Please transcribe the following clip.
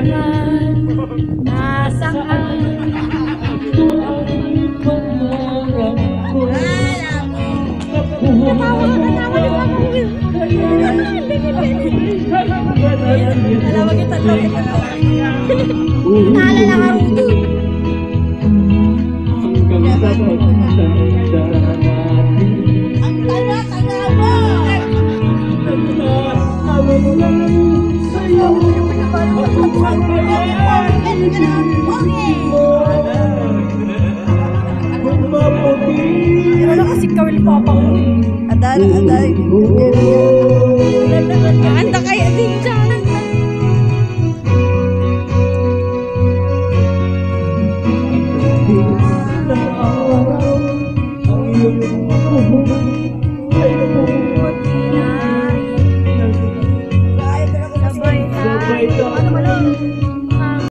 man nasaan Alam kita topik ito. naalala ka rin doon. Ang tanga-tanga mo! Ano kasi kawil papa ko? Aday. Anda kaya din dyan. Sabay tayo.